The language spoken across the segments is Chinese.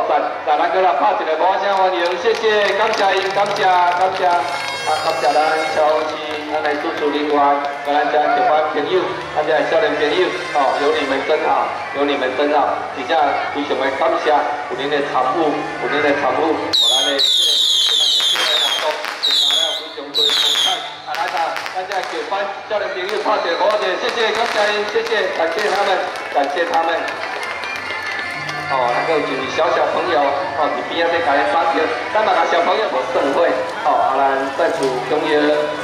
萨，来咱搁来拍一个鼓声欢迎，谢谢，感谢因，感谢，感谢，感谢咱消防局咱的主持人员，跟咱这一班朋友，咱这少年朋友，有你们真好，有你们真好，真正非常的感谢有恁的参与，有恁的参与，互咱的活动，非常多精彩。来咱这九班少年朋友拍一个鼓声，谢谢，感谢因，谢谢，感谢他们，感谢他们。那个就是小朋友，伫边仔咧甲伊打球，咱嘛甲小朋友无算伙，咱在厝中央，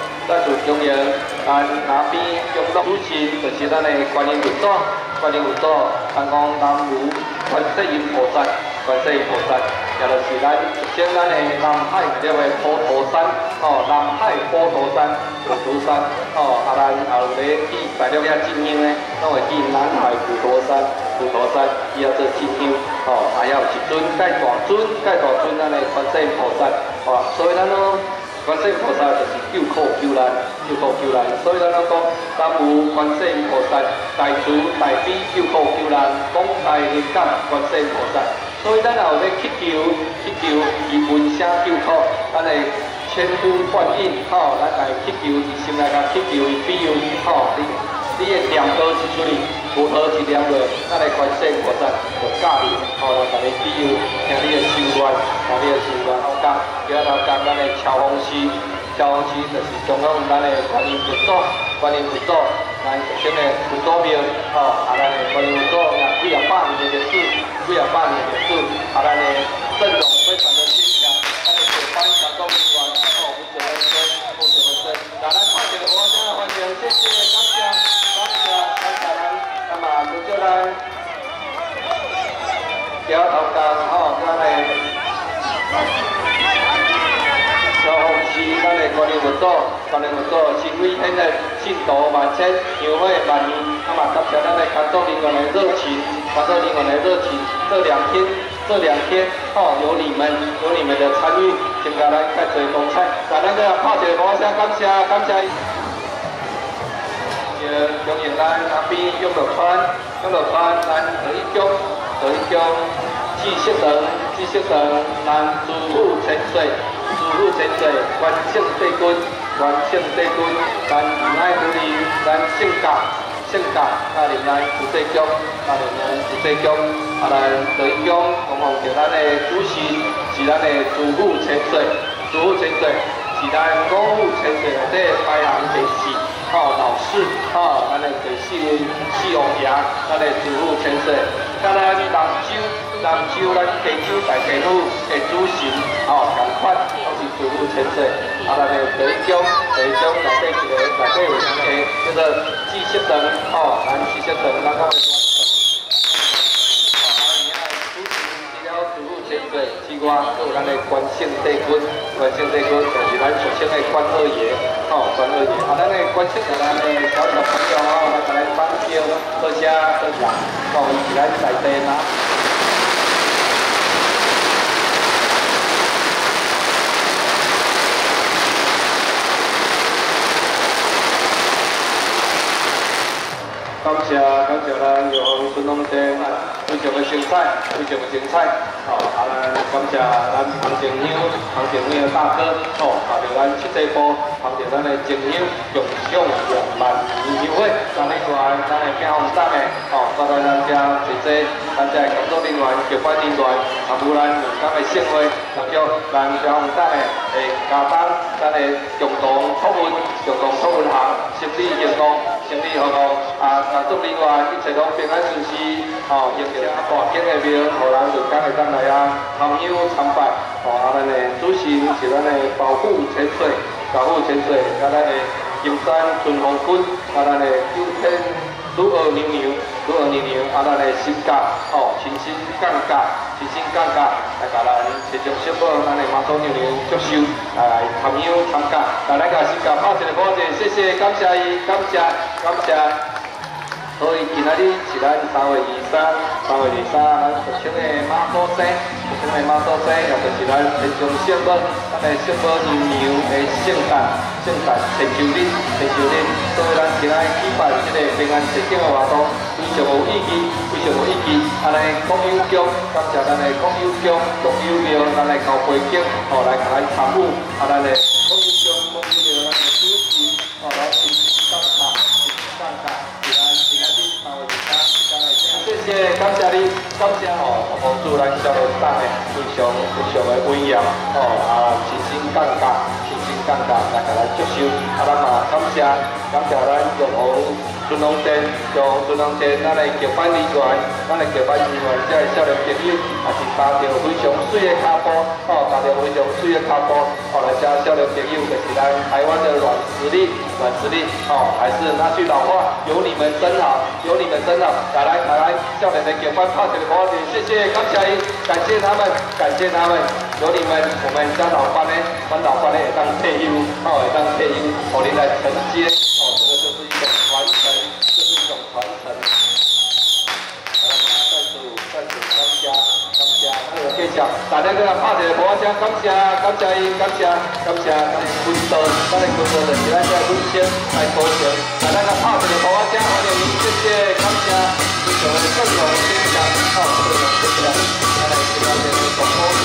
咱那边中路主席就是咱的观音佛祖，咱讲南无观世音菩萨，也就是咱像咱的南海了的普陀山，南海普陀山，咱后咧去拜了遐进香呢，拢会去南海普陀山，伊要做进香。还有一尊介大尊，咱的观世音菩萨，所以咱咯，观世音菩萨就是救苦救难，所以咱讲南无观世音菩萨，大慈大悲救苦救难，广大灵感观世音菩萨。所以咱后咧祈求伊闻声救苦，咱会千呼万应，咱来祈求伫心内甲祈求伊庇佑，你的念多一出去，无好一念落，咱的观世音菩萨就教你，咱甲你庇佑，听你的心愿，后讲，叫咱咱的消防区就是中央咱的观音佛祖，咱首先的佛祖庙，咱的观音佛祖也几啊百年的历史，咱的阵容非常的坚强，咱的九班强壮人员，负责人，来咱拍一个鼓声欢迎，谢谢，感谢。那么就叫咱桥头工咱的消防区，咱的观音佛祖，心为现在信徒万千，香火万年。那么感谢咱的工作人员的热情，这两天，有你们的参与，增加咱较侪光彩。咱个拍一个鼓声，感谢。恭迎咱那边永乐川，咱何一中，继续等，咱主妇千岁，关圣帝君，咱仁爱福利，咱圣甲，咱主祭局，咱何一中，恭奉着咱的主席，是咱的主妇千岁，是咱五府千岁内底排行第4。老四，咱的第四王爷，咱的主妇千岁，甲咱南州咱地主大地府的主神，同款都是主妇千岁。咱的第一中内底有一个叫做祭色灯，咱祭色灯，咱讲的主妇千岁之外，还有咱的关圣帝君，就是咱俗称的关二爷，咱的关圣咱的小朋友，咱来帮叫多谢，一起来在地拿。感谢咱玉皇孙龙生，非常的精彩，咱感谢咱彭正英大哥，带着咱七节部，捧着咱的正友共享2万年优惠，咱另外咱的警方站的，带来咱这工作人员、交管人员，参与咱2天的盛会，然后咱警方站的会加当咱的共同讨论项，心理健康。工作人员一切拢平安顺遂，用着大景的庙，互人2天会当来参友参拜。咱的主神是咱的保护千岁，甲咱的金山春风君，咱的九天女儿娘娘，咱的新甲，亲身降价，来甲咱其中小宝，咱的妈祖娘娘接受来参友参加，来甲新甲拍一个鼓掌，谢谢，感谢伊，感谢。 所以今仔日是咱3月23，咱俗称的马祖生，俗称的马祖生，也就是咱天中圣母，咱的圣母娘娘的圣诞千秋日，所以咱今仔举办这个平安节庆的活动，非常有意义，非常有意义。安尼国有局，感谢咱的国有局、国有庙，咱的交会景，来甲咱参与，咱的国有局、国有庙，咱的主持，来感谢，是咱今仔日3月23，谢谢，感谢你，感谢帮助咱少年党的非常的伟扬，亲身感觉，来甲咱接受，咱嘛感谢咱玉湖尊龙殿，咱的结伴人员，这些少年朋友，也是踏着非常水的脚步，来这少年朋友，就是咱台湾的软实力，还是那句老话，有你们真好，来，少年的结伴拍一个鼓掌，谢谢，感谢他们，有你们，我们家老班呢也当退休，互你来承接，这个就是一种传承，再次感谢，还有继续，大家跟他拍一个鼓掌，感谢，咱的军队，就是咱这军先来鼓掌，大家跟他拍一个鼓掌，欢迎您，谢谢，感谢，非常的振荣欣赏，咱来这个广播队，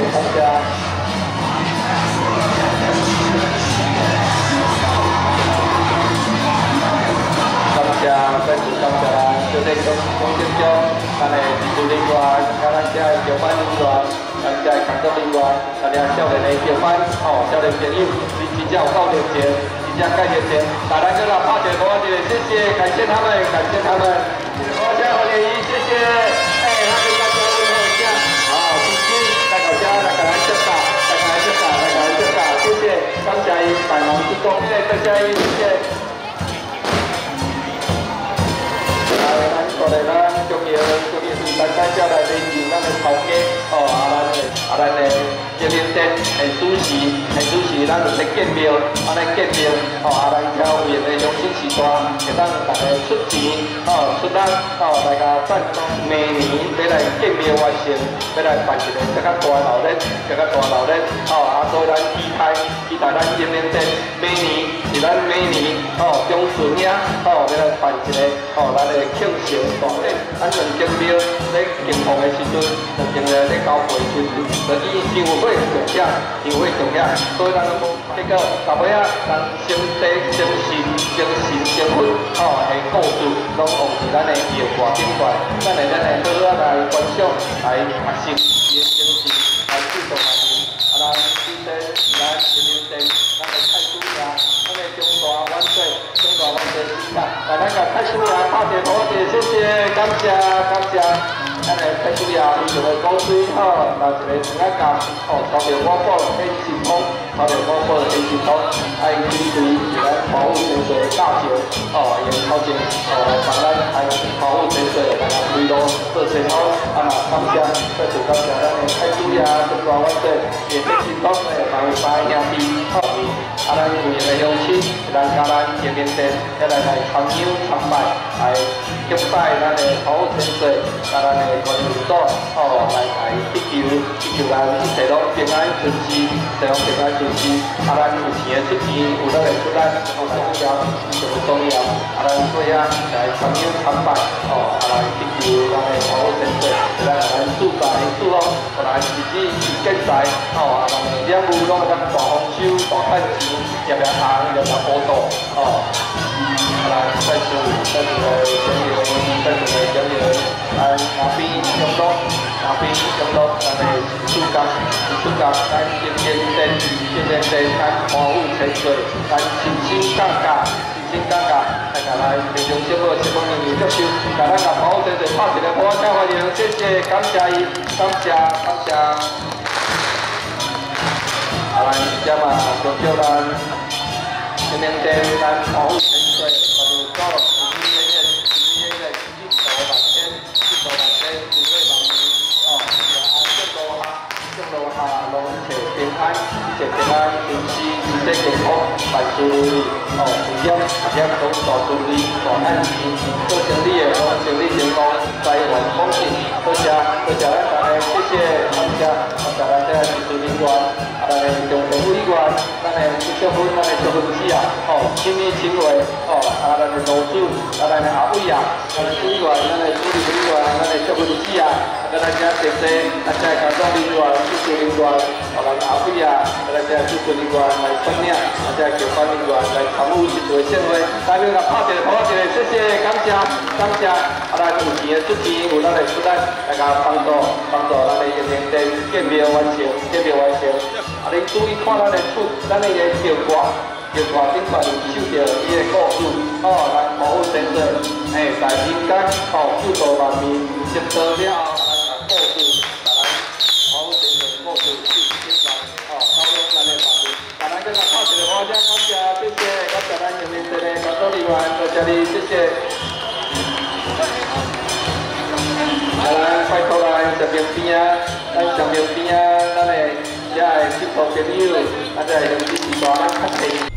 感谢。再次感谢咱小弟公正中，咱的技术人员，甲咱遮的调班人员，咱遮的工作人员，大家少年的调班，少年朋友，你真正有够热情，真正介热情，大家跟他拍一个鼓，一个谢谢，感谢他们，感谢他们，大家欢迎，谢谢，他跟大家问候一下，好，谢谢，来到遮来甲咱接待，来甲咱接待，来甲咱接待，谢谢，感谢伊百忙之中，多谢伊，谢谢。咱重要是咱介绍来领导咱的头家，咱的接连店的主席，咱就是建庙，安尼建庙，咱遮有闲的乡亲时代，会当大家出钱，出力，来甲赞助明年要来建庙完成，要来办一个更加大闹热，所以咱期待咱接连店明年是咱明年中旬呀，要来办一个咱的庆生大典，咱两间庙在敬奉的时阵，就经咧咧交配时阵，就以香火上下，所以咱这个后尾啊，咱先地先先婚，的故事，拢往伫咱的摇挂顶端，咱的好好来观赏，来学习伊的精神，来继续下去。咱今天咱今天咱的太祖爷，咱的中大万岁时刻，来咱甲太祖爷拍一个鼓，谢谢，感谢。咱的太祖爷非常的高水，拿一个钱仔夹，朝着我宝天神通，朝着我宝天神通，爱支持是咱保护神社的大桥，用头前来帮咱爱保护神社来开路做善好，感谢，再次感谢咱的太祖爷，中大万岁，也天神通的帮兄弟，咱有闲的乡亲，咱甲咱见面店，来参邀参拜，来敬拜咱的保护神社，甲咱的观音祖，来祈求咱一切拢平安顺遂，咱有钱的出钱，有咱的出咱，重要，上重要，咱最来参邀参拜，来祈求咱的保护神社，来祝福，来日子建财，咱两务拢当大丰收、大赚钱，业红，业好多，来再次感谢，那边中路，咱的主角，咱今天咱保护泉水，咱心感觉，来甲咱平常生活人员接受，甲咱甲保护泉水拍一个鼓，加欢迎，谢谢，感谢伊，感谢。来，遮嘛，就叫咱今天咱保护泉水，到这健康万事如意，事业拢大顺利，大安全，做生意的拢生意成功，财源广进。多谢咱大家，谢谢，感谢咱这技术人员，咱的中常委员，咱的结婚子啊，亲力亲为，咱的老主，咱的阿伟啊，咱的主委员，咱的助理委员，咱的结婚子啊，咱这谢谢，咱这工作人员、技术人员，咱阿伟啊，咱这技术人员来分领，咱这调班人员来参与一个盛会，大家来拍一个，谢谢，感谢，咱有钱的出钱，有咱的出力，来甲帮助咱的建庙完成。你注意看咱的吊挂顶端有绣着伊的故事，咱保护神社，在人间，救度万民，接到了咱故事，保护神社的故事，到了咱的万民，大家跟他拍一个鼓掌，谢谢，感谢咱前面的工作人员，多谢你，谢谢。拜托咱上面边啊，咱的遮的信徒朋友，咱这乡亲时代，咱较济。